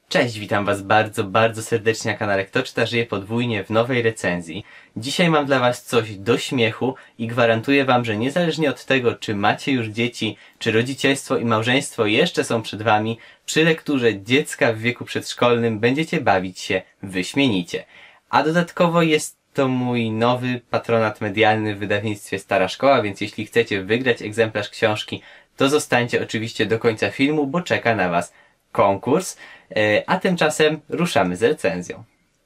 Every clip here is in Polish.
Cześć, witam was bardzo serdecznie na kanale Kto Czyta Żyje Podwójnie w nowej recenzji. Dzisiaj mam dla was coś do śmiechu i gwarantuję wam, że niezależnie od tego, czy macie już dzieci, czy rodzicielstwo i małżeństwo jeszcze są przed wami, przy lekturze Dziecka w wieku przedszkolnym będziecie bawić się wyśmienicie. A dodatkowo jest to mój nowy patronat medialny w wydawnictwie Stara Szkoła, więc jeśli chcecie wygrać egzemplarz książki, to zostańcie oczywiście do końca filmu, bo czeka na was konkurs, a tymczasem ruszamy z recenzją.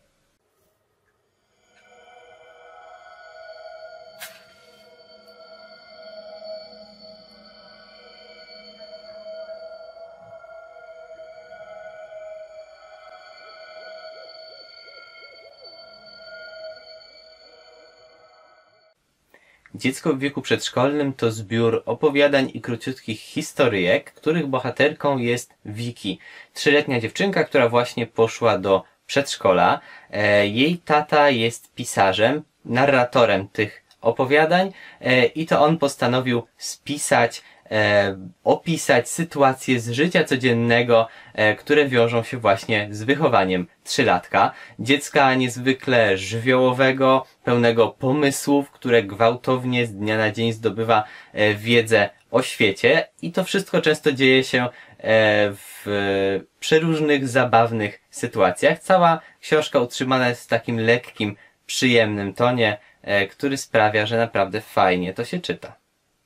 Dziecko w wieku przedszkolnym to zbiór opowiadań i króciutkich historyjek, których bohaterką jest Wiki, 3-letnia dziewczynka, która właśnie poszła do przedszkola. Jej tata jest pisarzem, narratorem tych opowiadań i to on postanowił spisać, opisać sytuacje z życia codziennego, które wiążą się właśnie z wychowaniem 3-latka. Dziecka niezwykle żywiołowego, pełnego pomysłów, które gwałtownie z dnia na dzień zdobywa wiedzę o świecie i to wszystko często dzieje się w przeróżnych, zabawnych sytuacjach. Cała książka utrzymana jest w takim lekkim, przyjemnym tonie, który sprawia, że naprawdę fajnie to się czyta.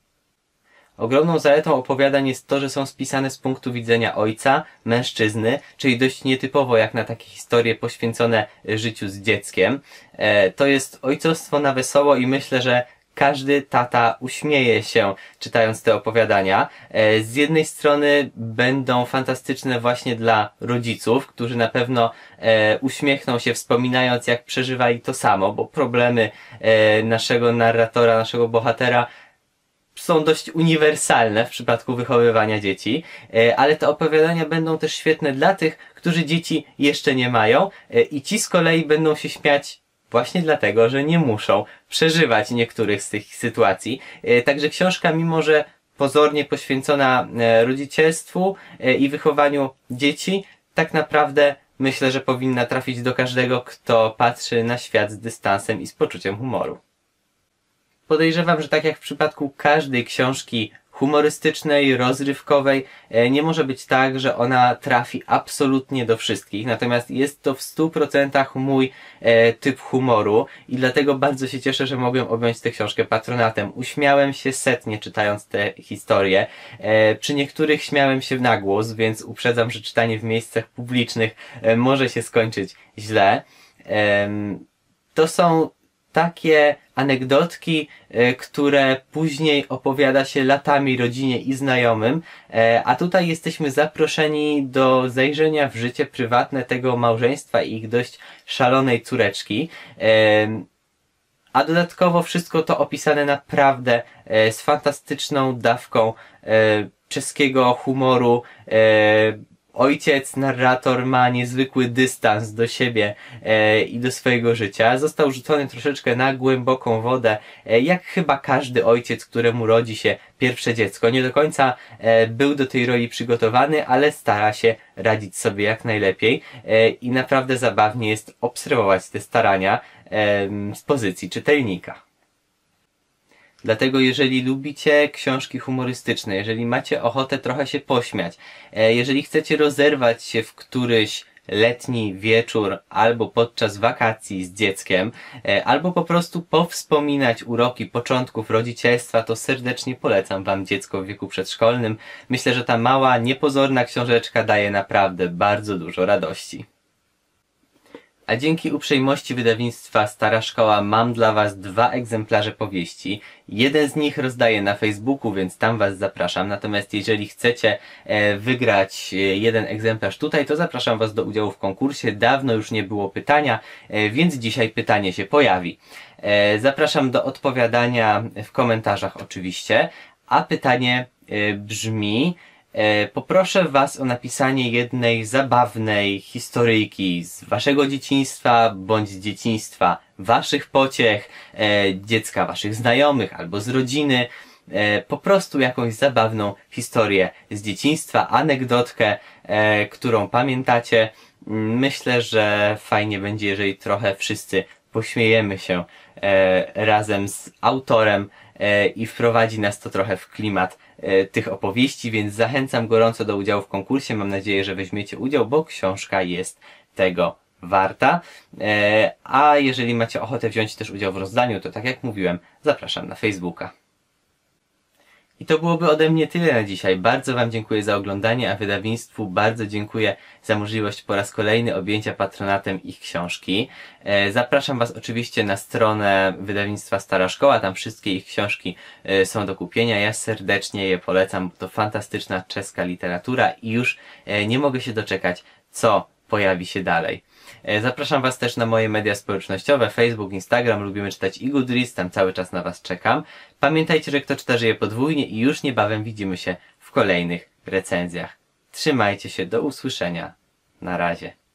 Ogromną zaletą opowiadań jest to, że są spisane z punktu widzenia ojca, mężczyzny, czyli dość nietypowo jak na takie historie poświęcone życiu z dzieckiem. To jest ojcostwo na wesoło i myślę, że każdy tata uśmieje się czytając te opowiadania. Z jednej strony będą fantastyczne właśnie dla rodziców, którzy na pewno uśmiechną się wspominając jak przeżywali to samo, bo problemy naszego narratora, naszego bohatera są dość uniwersalne w przypadku wychowywania dzieci, ale te opowiadania będą też świetne dla tych, którzy dzieci jeszcze nie mają i ci z kolei będą się śmiać właśnie dlatego, że nie muszą przeżywać niektórych z tych sytuacji. Także książka, mimo że pozornie poświęcona rodzicielstwu i wychowaniu dzieci, tak naprawdę myślę, że powinna trafić do każdego, kto patrzy na świat z dystansem i z poczuciem humoru. Podejrzewam, że tak jak w przypadku każdej książki humorystycznej, rozrywkowej, nie może być tak, że ona trafi absolutnie do wszystkich. Natomiast jest to w 100% mój typ humoru i dlatego bardzo się cieszę, że mogłem objąć tę książkę patronatem. Uśmiałem się setnie czytając te historie. Przy niektórych śmiałem się na głos, więc uprzedzam, że czytanie w miejscach publicznych może się skończyć źle. To są takie anegdotki, które później opowiada się latami rodzinie i znajomym, a tutaj jesteśmy zaproszeni do zajrzenia w życie prywatne tego małżeństwa i ich dość szalonej córeczki. A dodatkowo wszystko to opisane naprawdę z fantastyczną dawką czeskiego humoru. Ojciec, narrator ma niezwykły dystans do siebie i do swojego życia. Został rzucony troszeczkę na głęboką wodę, jak chyba każdy ojciec, któremu rodzi się pierwsze dziecko. Nie do końca był do tej roli przygotowany, ale stara się radzić sobie jak najlepiej i naprawdę zabawnie jest obserwować te starania z pozycji czytelnika. Dlatego jeżeli lubicie książki humorystyczne, jeżeli macie ochotę trochę się pośmiać, jeżeli chcecie rozerwać się w któryś letni wieczór albo podczas wakacji z dzieckiem, albo po prostu powspominać uroki początków rodzicielstwa, to serdecznie polecam wam Dziecko w wieku przedszkolnym. Myślę, że ta mała, niepozorna książeczka daje naprawdę bardzo dużo radości. A dzięki uprzejmości wydawnictwa Stara Szkoła mam dla was 2 egzemplarze powieści. Jeden z nich rozdaję na Facebooku, więc tam was zapraszam. Natomiast jeżeli chcecie wygrać jeden egzemplarz tutaj, to zapraszam was do udziału w konkursie. Dawno już nie było pytania, więc dzisiaj pytanie się pojawi. Zapraszam do odpowiadania w komentarzach oczywiście, a pytanie brzmi: poproszę was o napisanie jednej zabawnej historyjki z waszego dzieciństwa, bądź dzieciństwa waszych pociech, dziecka waszych znajomych albo z rodziny, po prostu jakąś zabawną historię z dzieciństwa, anegdotkę, którą pamiętacie. Myślę, że fajnie będzie, jeżeli trochę wszyscy pośmiejemy się razem z autorem i wprowadzi nas to trochę w klimat tych opowieści, więc zachęcam gorąco do udziału w konkursie. Mam nadzieję, że weźmiecie udział, bo książka jest tego warta. A jeżeli macie ochotę wziąć też udział w rozdaniu, to tak jak mówiłem, zapraszam na Facebooka. I to byłoby ode mnie tyle na dzisiaj. Bardzo Wam dziękuję za oglądanie, a wydawnictwu bardzo dziękuję za możliwość po raz kolejny objęcia patronatem ich książki. Zapraszam Was oczywiście na stronę wydawnictwa Stara Szkoła, tam wszystkie ich książki są do kupienia. Ja serdecznie je polecam, bo to fantastyczna czeska literatura i już nie mogę się doczekać, co pojawi się dalej. Zapraszam Was też na moje media społecznościowe, Facebook, Instagram, lubimy czytać i Goodreads, tam cały czas na Was czekam. Pamiętajcie, że kto czyta, żyje podwójnie i już niebawem widzimy się w kolejnych recenzjach. Trzymajcie się, do usłyszenia. Na razie.